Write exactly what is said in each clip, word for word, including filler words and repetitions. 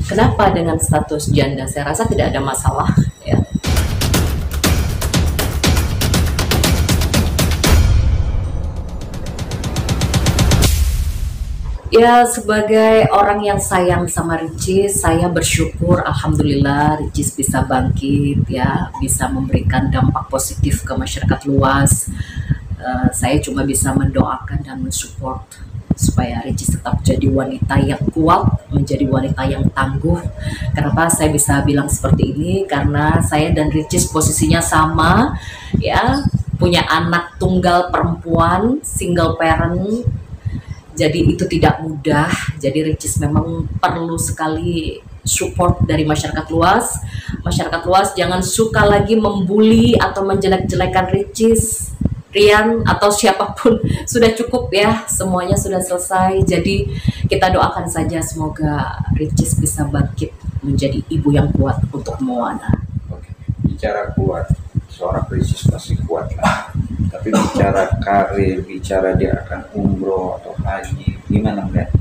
Kenapa dengan status janda? Saya rasa tidak ada masalah ya. Ya, sebagai orang yang sayang sama Ricis, saya bersyukur alhamdulillah Ricis bisa bangkit ya, bisa memberikan dampak positif ke masyarakat luas. Uh, saya cuma bisa mendoakan dan mensupport supaya Ricis tetap jadi wanita yang kuat, menjadi wanita yang tangguh. Kenapa saya bisa bilang seperti ini? Karena saya dan Ricis posisinya sama ya, punya anak tunggal perempuan, single parent. Jadi itu tidak mudah. Jadi Ricis memang perlu sekali support dari masyarakat luas. Masyarakat luas jangan suka lagi membuli atau menjelek-jelekan Ricis, Rian, atau siapapun. Sudah cukup ya, semuanya sudah selesai. Jadi kita doakan saja semoga Ricis bisa bangkit menjadi ibu yang kuat untuk Moana. Oke, bicara kuat, seorang Ricis pasti kuat lah. Tapi bicara karir, bicara dia akan umroh atau haji, gimana melihat?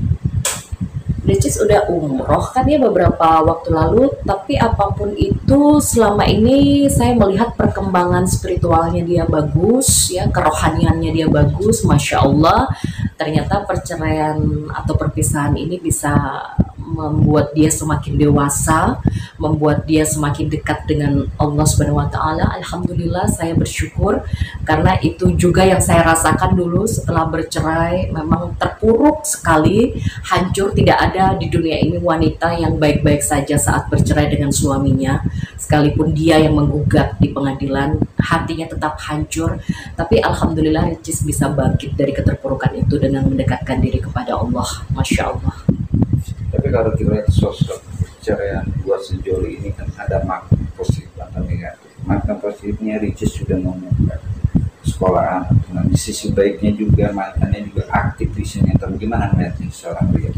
Ricis udah umroh kan ya beberapa waktu lalu, tapi apapun itu selama ini saya melihat perkembangan spiritualnya dia bagus ya, kerohaniannya dia bagus, Masya Allah. Ternyata perceraian atau perpisahan ini bisa membuat dia semakin dewasa, membuat dia semakin dekat dengan Allah Subhanahu wa taala. Alhamdulillah saya bersyukur karena itu juga yang saya rasakan dulu setelah bercerai, memang terpuruk sekali, hancur. Tidak ada di dunia ini wanita yang baik-baik saja saat bercerai dengan suaminya. Sekalipun dia yang menggugat di pengadilan, hatinya tetap hancur. Tapi alhamdulillah Ricis bisa bangkit dari keterpurukan itu dengan mendekatkan diri kepada Allah. Masya Allah. Tapi kalau kita lihat sosok perceraian dua sejauh ini kan ada makna positif atau negatif. Makna positifnya Ricis sudah membuka sekolahan, nah, di sisi baiknya juga mantannya juga aktif di sini. Atau gimana melihatnya seorang pria?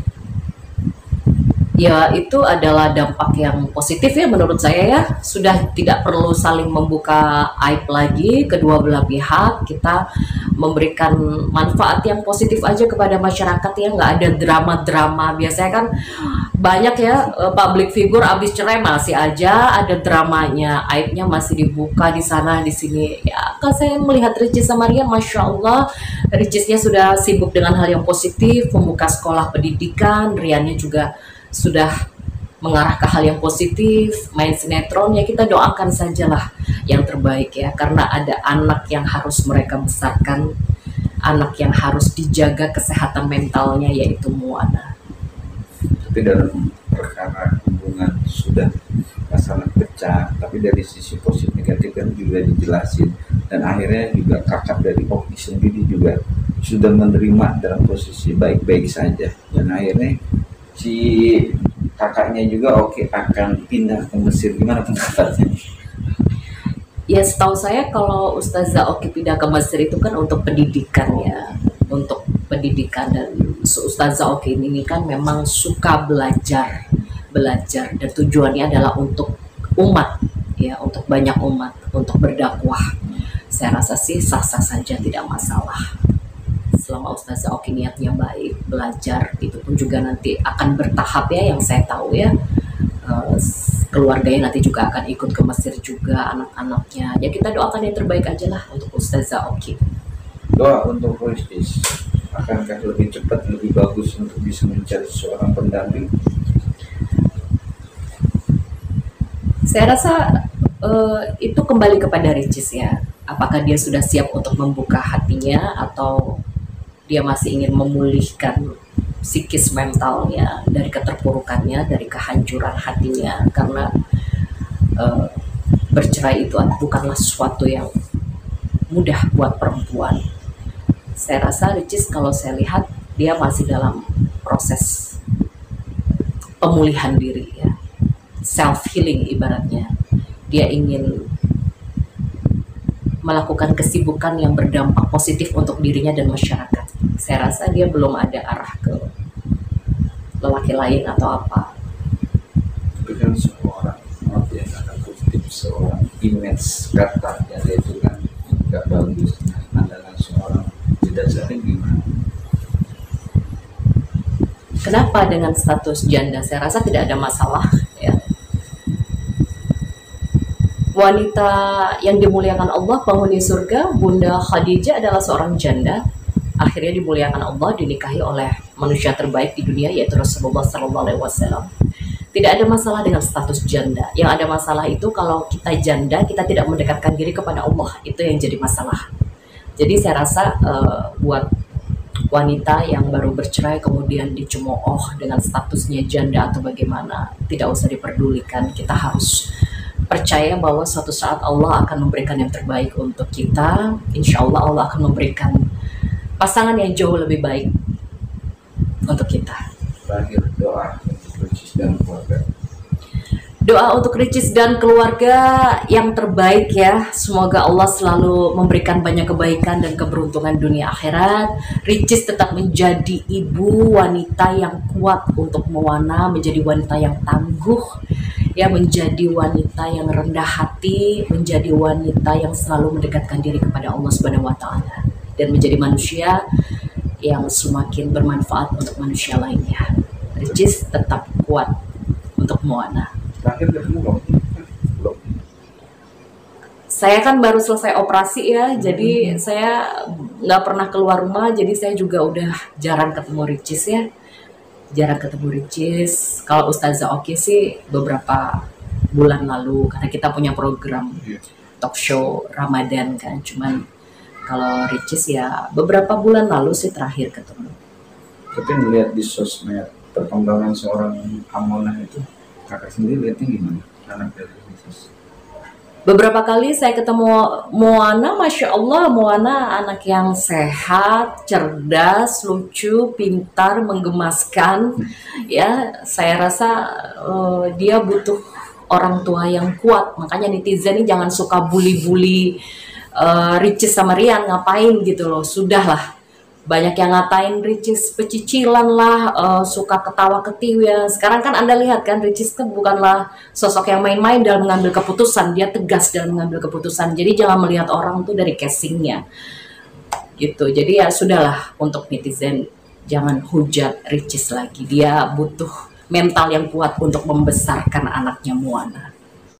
Ya itu adalah dampak yang positif ya menurut saya ya. Sudah tidak perlu saling membuka aib lagi kedua belah pihak. Kita memberikan manfaat yang positif aja kepada masyarakat ya, nggak ada drama-drama. Biasanya kan banyak ya public figure abis cerai masih aja ada dramanya, aibnya masih dibuka di sana di sini. Ya kan saya melihat Ricis sama Rian, Masya Allah, Ricisnya sudah sibuk dengan hal yang positif, membuka sekolah pendidikan, Riannya juga sudah mengarah ke hal yang positif, main sinetron. Ya kita doakan sajalah yang terbaik ya, karena ada anak yang harus mereka besarkan, anak yang harus dijaga kesehatan mentalnya, yaitu Moana. Tapi dalam perkara hubungan sudah masalah pecah, tapi dari sisi positif negatif kan juga dijelasin, dan akhirnya juga kakak dari Oki sendiri juga sudah menerima dalam posisi baik-baik saja, dan akhirnya si kakaknya juga oke akan pindah ke Mesir. Gimana pendapatnya? Ya setahu saya kalau Ustazah Oki pindah ke Mesir itu kan untuk pendidikan ya, untuk pendidikan. Dan Ustazah Oki ini kan memang suka belajar, belajar dan tujuannya adalah untuk umat ya, untuk banyak umat, untuk berdakwah. Saya rasa sih sah-sah saja, tidak masalah. Selama Ustazah Oki niatnya baik, belajar, itu pun juga nanti akan bertahap ya, yang saya tahu ya. Uh, keluarganya nanti juga akan ikut ke Mesir juga, anak-anaknya. Ya kita doakan yang terbaik aja lah untuk Ustazah Oki. Doa untuk Ricis, akankah lebih cepat, lebih bagus untuk bisa mencari seorang pendamping? Saya rasa uh, itu kembali kepada Ricis ya. Apakah dia sudah siap untuk membuka hatinya, atau dia masih ingin memulihkan psikis mentalnya dari keterpurukannya, dari kehancuran hatinya. Karena uh, bercerai itu bukanlah sesuatu yang mudah buat perempuan. Saya rasa Ricis, kalau saya lihat, dia masih dalam proses pemulihan diri ya, self healing ibaratnya. Dia ingin melakukan kesibukan yang berdampak positif untuk dirinya dan masyarakat. Saya rasa dia belum ada arah ke lelaki lain atau apa. Tapi kan seorang maaf ya, kata kutip, seorang image kata yang itu kan nggak bagus. Pandangan seorang tidak sering gimana? Kenapa dengan status janda? Saya rasa tidak ada masalah ya. Wanita yang dimuliakan Allah, penghuni surga, Bunda Khadijah adalah seorang janda. Akhirnya dimuliakan Allah, dinikahi oleh manusia terbaik di dunia, yaitu Rasulullah Sallallahu Alaihi Wasallam. Tidak ada masalah dengan status janda. Yang ada masalah itu kalau kita janda, kita tidak mendekatkan diri kepada Allah. Itu yang jadi masalah. Jadi saya rasa uh, buat wanita yang baru bercerai kemudian dicemooh dengan statusnya janda atau bagaimana, tidak usah diperdulikan. Kita harus percaya bahwa suatu saat Allah akan memberikan yang terbaik untuk kita. Insya Allah Allah akan memberikan pasangan yang jauh lebih baik untuk kita. Terakhir, doa untuk Ricis dan keluarga. Doa untuk Ricis dan keluarga yang terbaik ya. Semoga Allah selalu memberikan banyak kebaikan dan keberuntungan dunia akhirat. Ricis tetap menjadi ibu wanita yang kuat untuk mewana, menjadi wanita yang tangguh, ya, menjadi wanita yang rendah hati, menjadi wanita yang selalu mendekatkan diri kepada Allah Subhanahu wa taala, dan menjadi manusia yang semakin bermanfaat untuk manusia lainnya. Ricis tetap kuat untuk mewana. Terakhir ketemu belum? Belum. Saya kan baru selesai operasi ya, jadi saya nggak pernah keluar rumah, jadi saya juga udah jarang ketemu Ricis ya. Jarang ketemu Ricis. Kalau Ustazah Oki sih beberapa bulan lalu, karena kita punya program talk show Ramadan kan. Cuman kalau Ricis ya beberapa bulan lalu sih terakhir ketemu. Tapi melihat di sosmed perkembangan seorang Amonah itu, kakak sendiri lihatnya gimana? Anak dari Ricis. Beberapa kali saya ketemu Moana, Masya Allah, Moana anak yang sehat, cerdas, lucu, pintar, menggemaskan. Ya, saya rasa uh, dia butuh orang tua yang kuat. Makanya netizen ini jangan suka bully-bully uh, Ricis sama Rian, ngapain gitu loh. Sudahlah. Banyak yang ngatain Ricis pecicilan lah, uh, suka ketawa ketiwi ya. Sekarang kan Anda lihat kan, Ricis itu bukanlah sosok yang main-main dalam mengambil keputusan. Dia tegas dalam mengambil keputusan. Jadi jangan melihat orang tuh dari casingnya gitu. Jadi ya sudahlah, untuk netizen jangan hujat Ricis lagi. Dia butuh mental yang kuat untuk membesarkan anaknya Moana.